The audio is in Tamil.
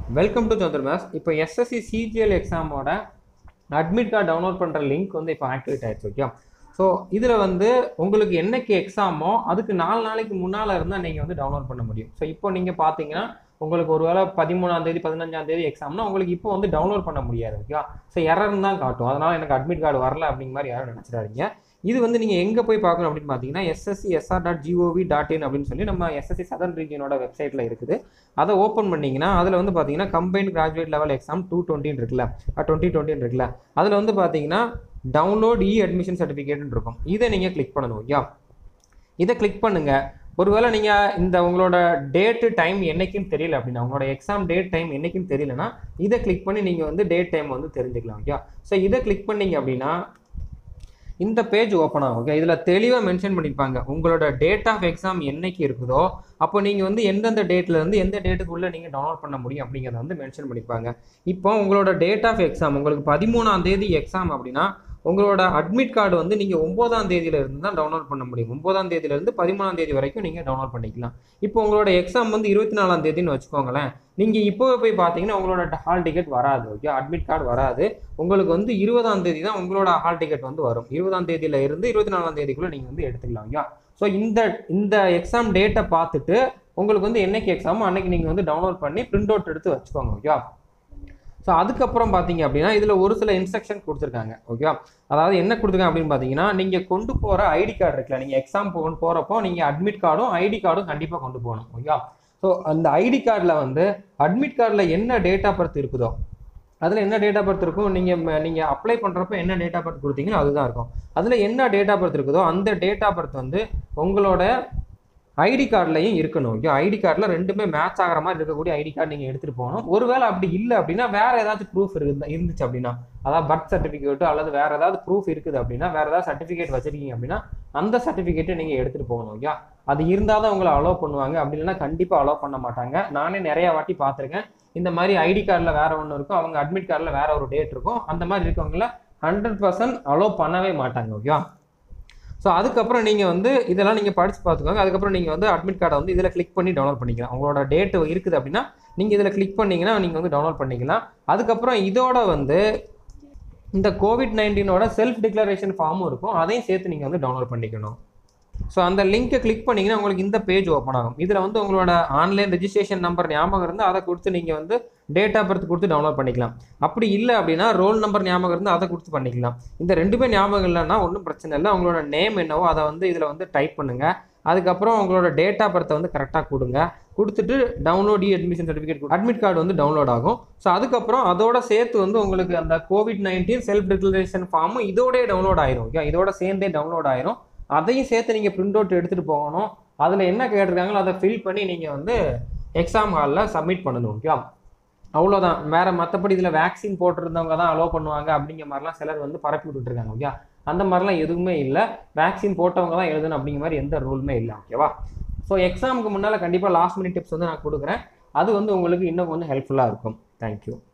Welcome to Chandra maths. இப்போ எஸ்எஸ்சி சிஜிஎல் எக்ஸாமோட அட்மிட் கார்டு டவுன்லோட் பண்ணுற லிங்க் வந்து இப்போ ஆக்டிவேட் ஆயிடுச்சு. ஓகே, ஸோ இதில் வந்து உங்களுக்கு என்னைக்கு எக்ஸாமோ அதுக்கு 4 நாளைக்கு முன்னால் இருந்தால் நீங்கள் வந்து டவுன்லோட் பண்ண முடியும். ஸோ இப்போ நீங்கள் பார்த்தீங்கன்னா உங்களுக்கு ஒரு வேளை 13ஆம் தேதி 15ஆம் தேதி எக்ஸாம்னா உங்களுக்கு இப்போ வந்து டவுன்லோட் பண்ண முடியாது. ஓகே, ஸோ எரர்னு தான் காட்டும். அதனால் எனக்கு அட்மிட் கார்டு வரல அப்படிங்கிற மாதிரி யாரும் நினச்சிடாதீங்க. இது வந்து நீங்கள் எங்கே போய் பார்க்கணும் அப்படின்னு பார்த்தீங்கன்னா ssr.gov.in அப்படின்னு சொல்லி நம்ம எஸ்எஸ்சி சதர்ன் ரீஜியனோட வெப்சைட்டில் இருக்குது. அதை ஓப்பன் பண்ணிங்கன்னா அதில் வந்து பார்த்தீங்கன்னா கம்பைன்ட் கிராஜுவேட் லெவல் எக்ஸாம் 2020 இருக்குல்ல, 2020 இருக்குல்ல, அதில் வந்து பார்த்தீங்கன்னா டவுன்லோட் அட்மிஷன் சர்டிஃபிகேட்னு இருக்கும். இதை நீங்கள் கிளிக் பண்ணணும். ஓகே, இதை கிளிக் பண்ணுங்கள். ஒருவேளை நீங்கள் இந்த உங்களோட டேட்டு டைம் என்னைக்குன்னு தெரியல அப்படின்னா, உங்களோட எக்ஸாம் டேட் டைம் என்னைக்குன்னு தெரியலனா இதை கிளிக் பண்ணி நீங்கள் வந்து டேட் டைம் வந்து தெரிஞ்சுக்கலாம். ஓகே, ஸோ இதை கிளிக் பண்ணிங்க அப்படின்னா இந்த பேஜ் ஓப்பன் ஆகும். ஓகே, இதில் தெளிவாக மென்ஷன் பண்ணியிருப்பாங்க உங்களோட டேட் ஆஃப் எக்ஸாம் என்னைக்கு இருக்குதோ அப்போ நீங்கள் வந்து எந்தெந்த டேட்லேருந்து எந்த டேட்டுக்குள்ளே நீங்கள் டவுன்லோட் பண்ண முடியும் அப்படிங்கிறத வந்து மென்ஷன் பண்ணியிருப்பாங்க. இப்போ உங்களோட டேட் ஆஃப் எக்ஸாம் உங்களுக்கு 13ஆம் தேதி எக்ஸாம் அப்படின்னா உங்களோட அட்மிட் கார்டு வந்து நீங்கள் 9ஆம் தேதியிலேருந்து தான் டவுன்லோட் பண்ண முடியும். 9ஆம் தேதியிலேருந்து 13ஆம் தேதி வரைக்கும் நீங்கள் டவுன்லோட் பண்ணிக்கலாம். இப்போ உங்களோட எக்ஸாம் வந்து 24ஆம் தேதின்னு வச்சுக்கோங்களேன். நீங்கள் இப்போ போய் பார்த்தீங்கன்னா உங்களோட ஹால் டிக்கெட் வராது. ஓகே, அட்மிட் கார்டு வராது. உங்களுக்கு வந்து 20ஆம் தேதி தான் உங்களோட ஹால் டிக்கெட் வந்து வரும். 20ஆம் தேதியில இருந்து 24ஆம் தேதிக்குள்ளே நீங்கள் வந்து எடுத்துக்கலாம். ஓகே, ஸோ இந்த எக்ஸாம் டேட்டை பார்த்துட்டு உங்களுக்கு வந்து என்னைக்கு எக்ஸாமோ அன்னைக்கு நீங்கள் வந்து டவுன்லோட் பண்ணி பிரிண்ட் அவுட் எடுத்து வச்சுக்கோங்க. ஓகே, ஸோ அதுக்கப்புறம் பார்த்தீங்க அப்படின்னா இதில் ஒரு சில இன்ஸ்ட்ரக்ஷன் கொடுத்துருக்காங்க. ஓகே, அதாவது என்ன கொடுத்துருக்காங்க அப்படின்னு பார்த்தீங்கன்னா நீங்கள் கொண்டு போகிற ஐடி கார்டு இருக்குல்ல, நீங்கள் எக்ஸாம் போகிறப்போ நீங்கள் அட்மிட் கார்டும் ஐடி கார்டும் கண்டிப்பாக கொண்டு போகணும். ஓகே, ஸோ அந்த ஐடி கார்டில் வந்து அட்மிட் கார்டில் என்ன டேட் ஆஃப் பர்த் இருக்குதோ அதில் என்ன டேட் ஆஃப் பர்த் இருக்கும், நீங்கள் அப்ளை பண்ணுறப்ப என்ன டேட் ஆஃப் பர்த் கொடுத்தீங்களோ அதுதான் இருக்கும். அதில் என்ன டேட் ஆஃப் பர்த் இருக்குதோ அந்த டேட் ஆஃப் பர்த் வந்து உங்களோட ஐடி கார்டுலையும் இருக்கணும். ஓகே, ஐடி கார்டில் ரெண்டுமே மேட்ச் ஆகிற மாதிரி இருக்கக்கூடிய ஐடி கார்டு நீங்கள் எடுத்துகிட்டு போகணும். ஒருவேளை அப்படி இல்லை அப்படின்னா வேறு ஏதாச்சும் ப்ரூஃப் இருந்துச்சு அப்படின்னா, அதாவது பர்த் சர்டிஃபிகேட்டோ அல்லது வேறு ஏதாவது ப்ரூஃப் இருக்குது அப்படின்னா, வேறு ஏதாவது சர்டிஃபிகேட் வச்சுருக்கீங்க அப்படின்னா அந்த சர்டிஃபிகேட்டை நீங்கள் எடுத்துகிட்டு போகணும். ஓகே, அது இருந்தால் தான் உங்களை அலோவ் பண்ணுவாங்க. அப்படி இல்லைன்னா கண்டிப்பாக அலோவ் பண்ண மாட்டாங்க. நானே நிறையா வாட்டி பார்த்துருக்கேன். இந்த மாதிரி ஐடி கார்டில் வேறு ஒன்று இருக்கும், அவங்க அட்மிட் கார்டில் வேறு ஒரு டேட் இருக்கும். அந்த மாதிரி இருக்கவங்கள 100% அலோவ் பண்ணவே மாட்டாங்க. ஓகே, ஸோ அதுக்கப்புறம் நீங்கள் வந்து இதெல்லாம் நீங்கள் படித்து பார்த்துக்கோங்க. அதுக்கப்புறம் நீங்கள் வந்து அட்மிட் கார்டை வந்து இதில் கிளிக் பண்ணி டவுன்லோட் பண்ணிக்கலாம். உங்களோட டேட்டு இருக்குது அப்படின்னா நீங்கள் இதில் கிளிக் பண்ணிங்கன்னா நீங்கள் வந்து டவுன்லோட் பண்ணிக்கலாம். அதுக்கப்புறம் இதோட வந்து இந்த COVID-19ஓட செல்ஃப் டிக்ளரேஷன் ஃபார்மும் இருக்கும், அதையும் சேர்த்து நீங்கள் வந்து டவுன்லோட் பண்ணிக்கணும். ஸோ அந்த லிங்க்கை கிளிக் பண்ணிங்கன்னா உங்களுக்கு இந்த பேஜ் ஓப்பன் ஆகும். இதில் வந்து உங்களோட ஆன்லைன் ரெஜிஸ்ட்ரேஷன் நம்பர் ஞாபகம் இருந்து அதை கொடுத்து நீங்கள் வந்து டேட் ஆஃப் பர்த் கொடுத்து டவுன்லோட் பண்ணிக்கலாம். அப்படி இல்லை அப்படின்னா ரோல் நம்பர் ஞாபகம் இருந்து அதை கொடுத்து பண்ணிக்கலாம். இந்த ரெண்டுமே ஞாபகம் இல்லைன்னா ஒன்றும் பிரச்சனை இல்லை. உங்களோட நேம் என்னவோ அதை வந்து இதில் வந்து டைப் பண்ணுங்கள். அதுக்கப்புறம் உங்களோட டேட் ஆஃப் பர்த்தை வந்து கரெக்டாக கொடுத்துட்டு download admission certificate admit card வந்து டவுன்லோட் ஆகும். ஸோ அதுக்கப்புறம் அதோட சேர்த்து வந்து உங்களுக்கு அந்த COVID-19 செல்ஃப் டிக்ளரேஷன் ஃபார்மும் இதோடய டவுன்லோட் ஆயிரும். ஓகே, இதோட சேர்ந்தே டவுன்லோட் ஆயிரும். அதையும் சேர்த்து நீங்கள் பிரிண்ட் அவுட் எடுத்துகிட்டு போகணும். அதில் என்ன கேட்டிருக்காங்களோ அதை ஃபில் பண்ணி நீங்கள் வந்து எக்ஸாம் ஹாலில் சப்மிட் பண்ணணும். ஓகே, அவ்வளோதான். வேறு மற்றபடி இதில் வேக்சின் போட்டிருந்தவங்க தான் அலோவ் பண்ணுவாங்க அப்படிங்கிற மாதிரிலாம் சிலர் வந்து பரப்பி விட்டுருக்காங்க. ஓகே, அந்த மாதிரிலாம் எதுவுமே இல்லை. வேக்சின் போட்டவங்க தான் எழுதணும் அப்படிங்கிற மாதிரி எந்த ரூலுமே இல்லை. ஓகேவா? ஸோ எக்ஸாமுக்கு முன்னால் கண்டிப்பாக லாஸ்ட் மினிட் டிப்ஸ் வந்து நான் கொடுக்குறேன். அது வந்து உங்களுக்கு இன்னும் கொஞ்சம் ஹெல்ப்ஃபுல்லாக இருக்கும். தேங்க்யூ.